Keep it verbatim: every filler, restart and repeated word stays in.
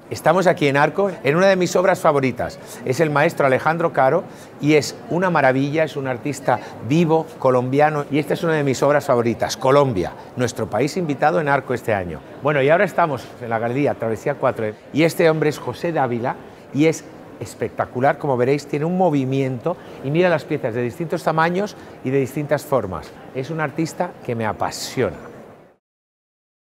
Estamos aquí en Arco, en una de mis obras favoritas. Es el maestro Alejandro Caro y es una maravilla, es un artista vivo, colombiano, y esta es una de mis obras favoritas, Colombia, nuestro país invitado en Arco este año. Bueno, y ahora estamos en la galería Travesía cuatro y este hombre es José Dávila y es espectacular, como veréis, tiene un movimiento y mira las piezas de distintos tamaños y de distintas formas. Es un artista que me apasiona.